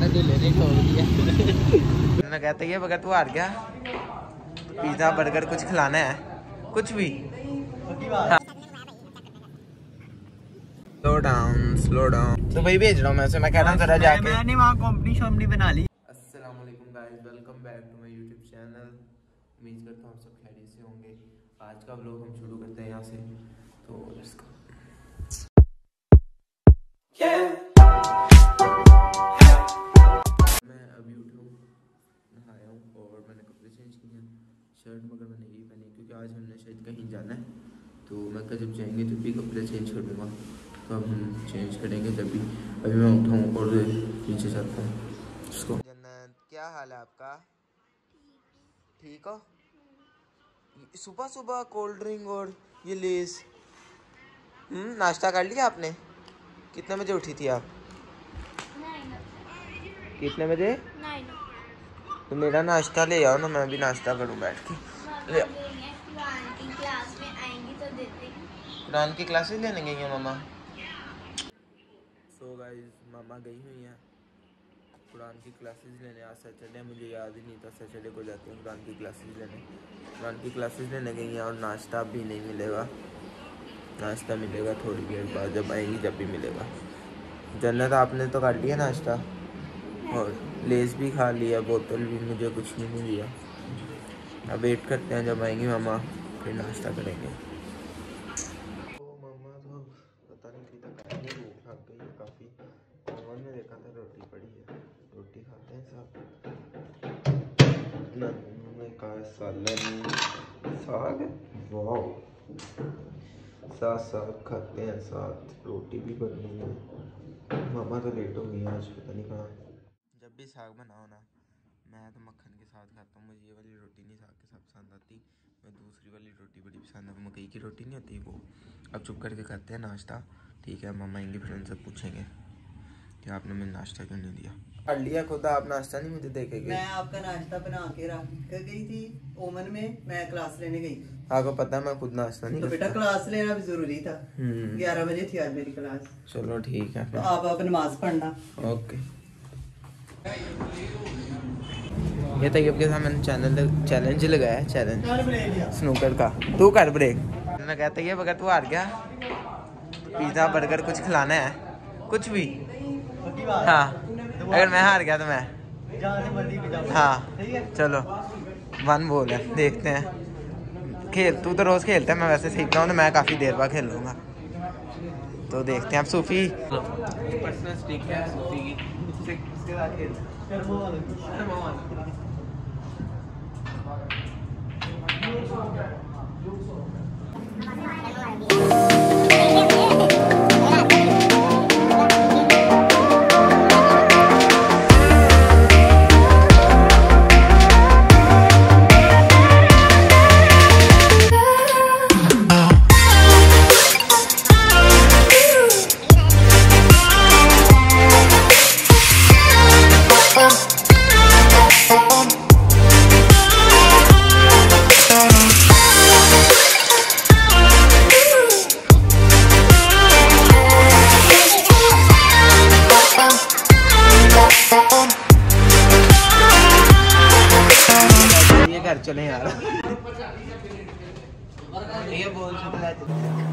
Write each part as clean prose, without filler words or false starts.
जाना दूल्हे ने ठोक दिया। मैं कहते ये बगैर तू हार गया, पिज्जा बर्गर कुछ खिलाना है, कुछ भी। Slow down. तो भाई भेज रहा हूँ मैं उसे, मैं कह रहा हूँ जरा जाके। मैंने वहाँ कंपनी शॉपनी बना ली। अस्सलाम वालेकुम guys, welcome back to my YouTube channel. उम्मीद करता हूँ आप सब खैरियत से होंगे। आज का व्लॉग हम शुरू करते हैं यहाँ से, तो लेट्स गो। मैं अभी उठा हूँ, नहाया हूँ और मैंने कपड़े चेंज किए हैं। शर्ट मगर मैंने यही पहनी क्योंकि आज हमने शायद कहीं जाना है, तो मैं कल जब जाएंगे तब भी कपड़े चेंज कर दूँगा। तो अब हम चेंज करेंगे जब भी। अभी मैं उठाऊँ और नीचे जाता हूँ उसको। जन्नत, क्या हाल है आपका? ठीक हो? सुबह सुबह कोल्ड ड्रिंक और ये लेस। नाश्ता कर लिया आपने? कितने बजे उठी थी आप? 9। कितने बजे? 9। तो मेरा नाश्ता ले आओ ना, मैं भी नाश्ता करूँ बैठ के। कुरान की क्लास में आएंगी तो देते हैं। कुरान की क्लासेस लेने गई हैं मामा। सो गाइस, मामा गई हुई हैं कुरान की क्लासेस लेने। आज सैटरडे, मुझे याद ही नहीं था सैटरडे को जाती हैं कुरान की क्लासेस लेने। कुरान की क्लासेस लेने गई हैं और नाश्ता भी नहीं मिलेगा। नाश्ता मिलेगा थोड़ी देर बाद, जब आएंगी जब भी मिलेगा। जन्नत, आपने तो कर लिया नाश्ता और लेस भी खा लिया, बोतल भी, मुझे कुछ नहीं दिया। अब वेट करते हैं जब आएंगी मामा, फिर नाश्ता करेंगे। तो मामा तो पता नहीं अभी तक आई नहीं, भूख लग गई है काफ़ी। ओवन में देखा था रोटी पड़ी है, रोटी खाते हैं साथ। मैंने कहा सालन साग है, वाह, साथ साथ खाते हैं, साथ रोटी भी बननी है। मामा तो लेट हो गई है आज, पता नहीं कहाँ। जब भी साग बनाओ ना, मैं तो मक्खन के साथ खाता हूँ। मुझे ये वाली रोटी नहीं साग के साथ पसंद आती, मैं दूसरी वाली रोटी बड़ी पसंद है, मकई की रोटी नहीं होती वो। अब चुप करके खाते हैं नाश्ता, ठीक है? मामा आएंगे फिर उनसे पूछेंगे कि आपने मुझे नाश्ता क्यों नहीं दिया। कर लिया खुदा, आप नाश्ता नहीं मुझे दे के गए। मैं आपका नाश्ता बना के रख कर गई थी ओवन में, मैं क्लास लेने गई। आपको पता है मैं खुद नाश्ता नहीं तो बेटा क्लास लेना भी जरूरी था। 11 बजे थी आज मेरी क्लास। चलो ठीक है तो आप नमाज पढ़ना। ओके। ये तैयब के साथ मैंने चैलेंज लगाया है, चैलेंज स्नूकर का। तू कर ब्रेक। मैं कहता ये बगैर तू हार गया, पिज्जा बर्गर कुछ खिलाना है, कुछ भी। हाँ, अगर मैं हार गया तो मैं, हाँ चलो 1 बोल है, देखते हैं। खेल तू तो रोज खेलता है, मैं वैसे सीख रहा हूँ तो मैं काफ़ी देर बाद खेल लूँगा, तो देखते हैं। अब सूफी पर्सनल स्टिक है सूफी की, उसके साथ खेल। घर चले यार, ये बोल सकता है।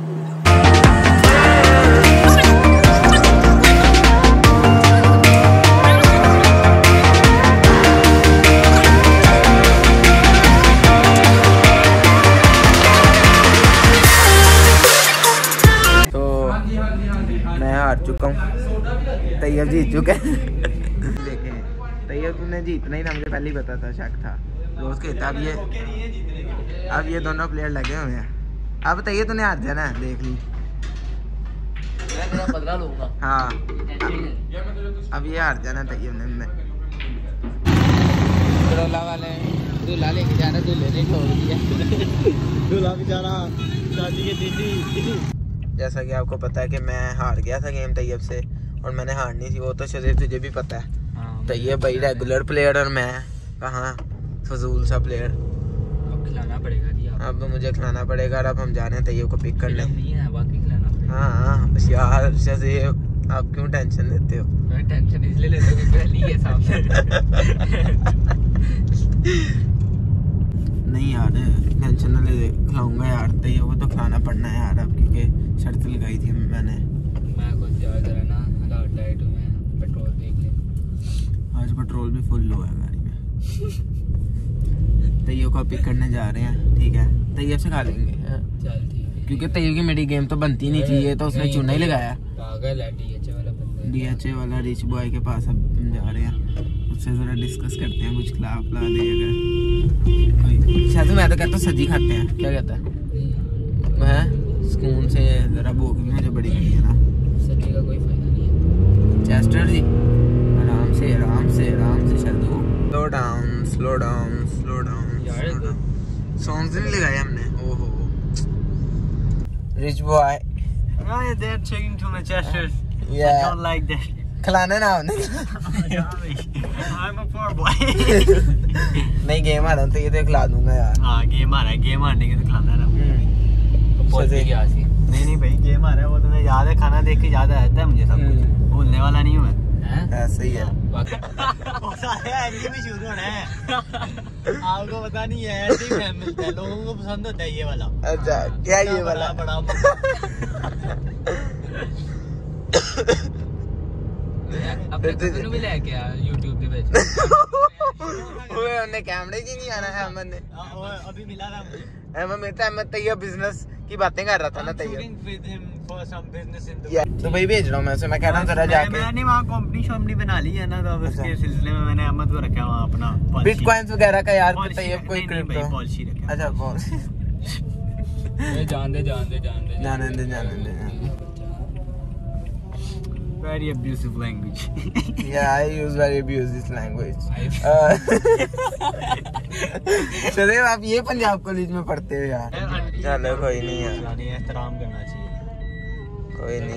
तो मैं हार चुका हूँ, तैयब जीत चुका है। देखें तैयब, तूने जीतना ही था, मुझे पहले ही पता था, शक था रोज खेलता। अब ये दोनों प्लेयर लगे हुए हैं। अब तैयब तूने हार जाना है, देख ली। मैं बदला लूंगा। हाँ, अब ये हार जाना तैयब ने। दूल्हा वाले दूल्हा लेके जा रहे, दूल्हे ने ठोक दिया। दूल्हा बेचारा शादी के दीदी। जैसा कि आपको पता है कि मैं हार गया था गेम तैयब से, और मैंने हारनी थी, वो तो शरीफ तुझे भी पता है। तैयब भाई रेगुलर प्लेयर और मैं कहाँ फजूल सा प्लेयर। अब खिलाना पड़ेगा दिया। अब मुझे खिलाना पड़ेगा, और अब हम जा रहे हैं तैयब को पिक करने। बाकी खिलाना पड़ेगा। हाँ यार शज़ीब, आप क्यों टेंशन लेते हो? मैं टेंशन इसलिए लेता हूँ क्योंकि पहली है सामने। नहीं यार टेंशन ना ले, खिलाऊंगा यार, तैयो को तो खाना पड़ना है यार अब, क्योंकि शर्त लगाई थी मैंने। मैं कुछ याद करा ना, हालात डाइट में पेट्रोल देख ले। आज पेट्रोल भी फुल लो है गाड़ी में। तैयो को पिक करने जा रहे हैं, ठीक है, तैयो से खा लेंगे। चल ठीक है, क्योंकि तैयो की मेरी गेम तो बनती नहीं थी, ये तो उसने चूना ही लगाया। पागल है डीएचए वाला बंदा। डीएचए वाला रिच बॉय के पास अब हम जा रहे हैं, उससे जरा डिस्कस करते हैं, कुछ खिला पिला दे अगर। शायद मैं तो कहता हूँ सब्जी खाते हैं, क्या कहता है? मैं सुकून से जरा भूख भी मुझे बड़ी लगी है ना। सब्जी का कोई फायदा नहीं है। चेस्टर जी आराम से आराम से आराम से चल दो। Slow down slow down slow down. Songs नहीं लगाए हमने। ओहो rich boy. Right, they're checking to my gestures. Yeah. I don't like that. खिलाने ना हमने। I'm a poor boy. नहीं गेम आ रहा तो ये तो खिला दूंगा यार। हाँ गेम आ रहा है, गेम आने के तो खिलाना है ना। पहुंचने की आसी। नहीं भाई गेम आ रहा है, वो तुम्हें याद है, खाना देख के याद आता है मुझे सब कुछ, भूलने वाला नहीं हूँ मैं। ऐसे ही है। वो सारे एंटी में शुरू होना है। आपको पता नहीं है, एंटी में मिलता है, लोगों को पसंद होता है ये वाला। अच्छा क्या ये वाला? बड़ा अपने कज़न भी लेके आ YouTube पे भेज। ओए हमने कैमरे की नहीं आना है अहमद ने। अभी मिला था मुझे। अहमद में तो अहमद तैयब बिजनेस की बातें कर रहा था ना तैयब। तो भाई भेज रहा हूँ मैं उसे, मैं कह रहा हूँ जरा जाके। मैंने वहाँ कंपनी शॉपनी बना ली है ना, तो अब उसके सिलसिले में मैंने अहमद को रखा वहाँ अपना बिटकॉइंस वगैरह का यार तैयब कोई क्रिप्टो पॉलिसी रखा। अच्छा जान दे जाने दे। Very abusive language. Yeah, I use very abusive language. चले आप ये पंजाब कॉलेज में पढ़ते हो यार। चलो कोई नहीं यार, एहतराम करना चाहिए। कोई नहीं।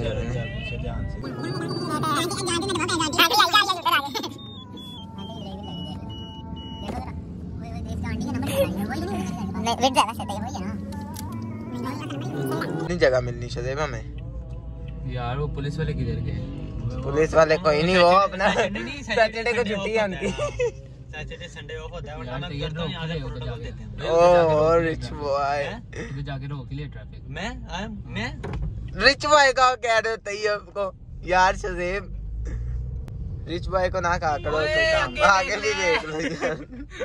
नहीं जगह मिलनी चाहिए हमें यार, वो पुलिस वाले किधर गए? पुलिस वाले कोई नहीं, वो अपना सैटरडे को छुट्टी है उनकी। सैटरडे संडे ऑफ होता है, वरना मैं करता हूं यहां से फोटो डाल देते हैं। Oh rich boy. तो जाके रोक लिया ट्रैफिक। मैं रिच बॉय का कह रहे हो तैयब को यार? शज़ेब रिच बॉय को ना कहा करो, आगे भी देख लो यार।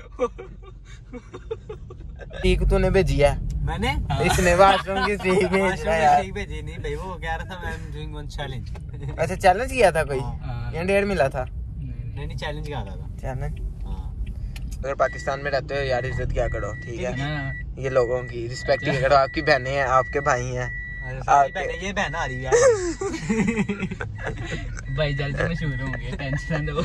ठीक तूने भेजी है? मैंने इसने वॉशरूम की सीख भेजी है यार। भेजी नहीं भाई, वो कह रहा था मैं डूइंग वन चैलेंज। अच्छा चैलेंज किया था कोई या 1.5 मिला था? नहीं चैलेंज कहा था चैलेंज। अगर पाकिस्तान में रहते हो यार इज्जत क्या करो, ठीक है? ये लोगों की रिस्पेक्ट क्या करो, आपकी बहनें हैं, आपके भाई हैं। ये बहन आ रही है भाई, जल्दी मशहूर होंगे, टेंशन लो।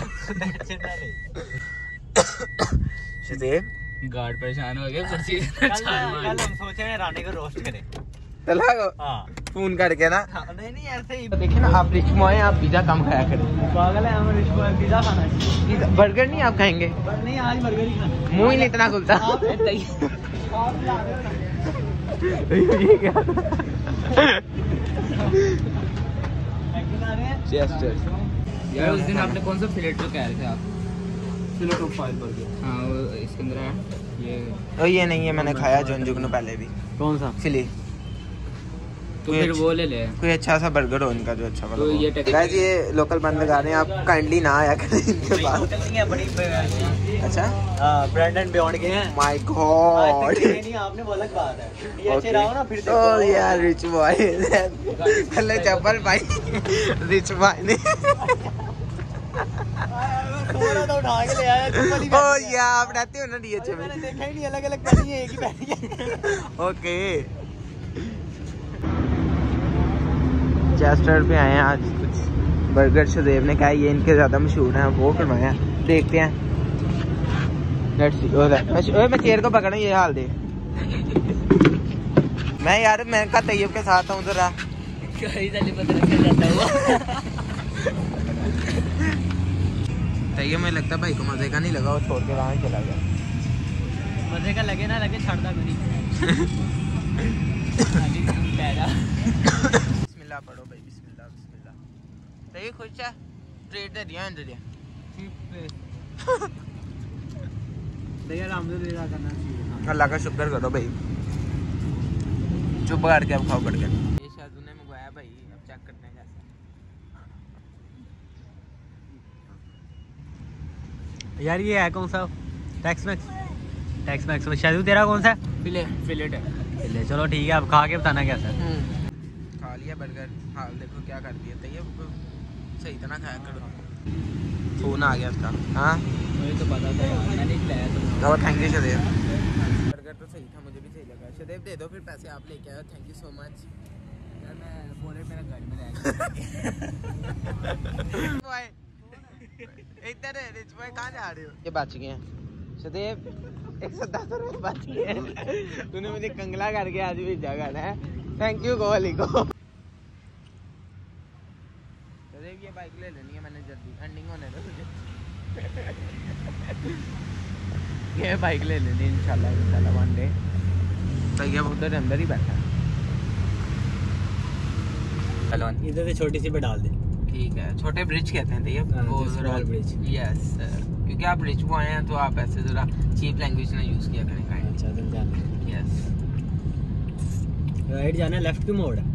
शज़ेब गार्ड परेशान हो गए कुर्सी। कल हम सोच रहे हैं रानी को रोस्ट करें। चला फोन करके ना। नहीं ऐसे ही देखिए ना, आप रिच बॉय हैं, आप पिज्जा कम खाया करें। पागल है, हम रिच बॉय पिज्जा खाना है। बर्गर नहीं आप खाएंगे? नहीं आज बर्गर ही खाना। मुंह ही नहीं इतना खुलता। ये क्या? यार उस दिन आपने कौन सा फिलेटो कह रहे थे आप? फिलेटो 5 बर्गर। हाँ वो इसके अंदर है ये नहीं है, मैंने खाया जुगनू पहले भी। कौन सा? फिली। तो फिर वो ले ले। कोई अच्छा सा बर्गर हो इनका जो अच्छा वाला। तो ये गाइस ये लोकल बंद लगा रहे हैं, आप काइंडली ना आया करें इनके पास। बड़ी अच्छा ब्रांडन बियॉन्ड के हैं। माय गॉड, नहीं आपने वो अलग बात है, ये अच्छे रहो ना फिर देखो। ओ यार रिच बॉय पहले चप्पल भाई रिच बॉय ने थोड़ा तो उठा के ले आया चप्पल ही। ओ यार आप रहते हो ना डीएचए में? मैंने देखा ही नहीं, अलग अलग पहनी है, एक ही पहनी है। ओके चेस्टर पे आए हैं आज, कुछ बर्गर शज़ेब ने कहा ये इनके ज़्यादा मशहूर हैं, वो करवाया, देखते हैं। Let's see. मैं चेयर को पकड़ा, ये हाल दे। मैं यार मैं का तैयब के साथ हूँ जरा। तैयब में लगता भाई को मजे का नहीं लगा, वो छोड़ के वहाँ चला गया। मजे का लगे ना लगे छड़ता नहीं। बिस्मिल्लाह पढ़ो भाई, बिस्मिल्लाह बिस्मिल्लाह। तैयब खुश है? ट्रेड दे दिया अंदर दिया। देखिए अल्हम्दुलिल्लाह करना चाहिए। अल्लाह का शुक्र करो भाई। चुप करके अब खाओ करके। ये शायद उन्हें मंगवाया भाई, अब चेक करते हैं कैसा। यार ये है कौन सा? टैक्स मैक्स में शायद तेरा कौन सा है? फिलेट है। ले चलो ठीक है, अब खा के बताना कैसा है। खा लिया बर्गर। हाल देखो क्या कर दिया। तो ये सही तरह खाया करो। फोन आ गया उसका। हाँ मुझे तो पता था यार, मैंने खिलाया तो। Thank you शदेव। बर्गर तो सही था, मुझे भी सही लगा। शदेव दे दो फिर पैसे आप लेके आए। Thank you so much. यार मैं बोले मेरा घर में इधर है रिच बॉय, कहाँ जा रहे हो? ये बच गए हैं शदेव, 110 रुपये बच गए हैं। तूने मुझे कंगला करके आज भी जगह है। थैंक यू कोहली को। शदेव ये बाइक ले लेनी है मैंने जल्दी, एंडिंग होने दो मुझे। ये बाइक ले लेनी इंशाल्लाह वन डे। तो ये उधर अंदर ही बैठा है। चलो इधर से छोटी सी पे डाल दे। ठीक है, छोटे ब्रिज कहते हैं। ये वो स्मॉल ब्रिज। यस क्योंकि आप रिच बॉय हैं तो आप ऐसे जरा चीप लैंग्वेज ना यूज किया करें। अच्छा तुम जाना। यस राइट जाना है, लेफ्ट की मोड़ है।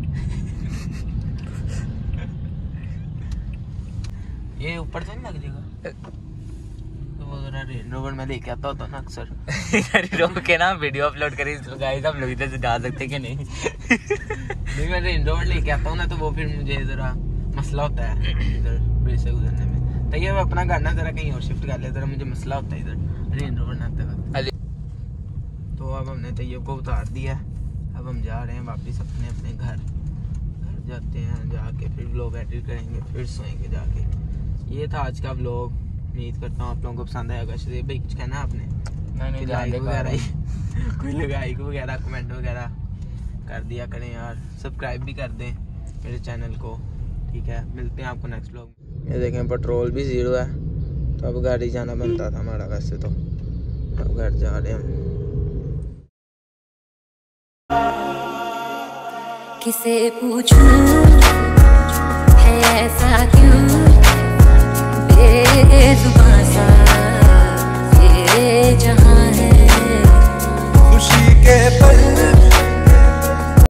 ये ऊपर से नहीं लग जाएगा? तो वो जरा रेंज रोवर में लेके आता होता ना अक्सर। रोक के ना वीडियो अपलोड करी गाइस, हम लोग इधर से जा सकते कि नहीं? नहीं मैं रेंज रोवर लेके आता हूँ ना, तो वो फिर मुझे जरा मसला होता है इधर ब्रिज से गुजरने में। तो ये अपना गाना जरा कहीं और शिफ्ट कर ले, जरा मुझे मसला होता है इधर रेंज रोवर आते वक्त। तो अब हमने तैयब को उतार दिया। अब हम जा रहे हैं वापस अपने घर जाते हैं। जाके फिर व्लॉग एडिट करेंगे, फिर सोएंगे जाके। ये था आज का व्लॉग। उम्मीद करता हूँ आप लोगों को पसंद आएगा। शदेव भाई कुछ कहना है आपने? मैंने लाइक वगैरह कोई लाइक वगैरह कमेंट वगैरह कर दिया करें यार। सब्सक्राइब भी कर दें मेरे चैनल को। ठीक है, मिलते हैं आपको नेक्स्ट व्लॉग में। ये देखें पेट्रोल भी 0 है, तो अब गाड़ी जाना बनता था हमारा वैसे तो। अब घर जा रहे हैं हम। किसे पूछूं है ऐसा क्यों?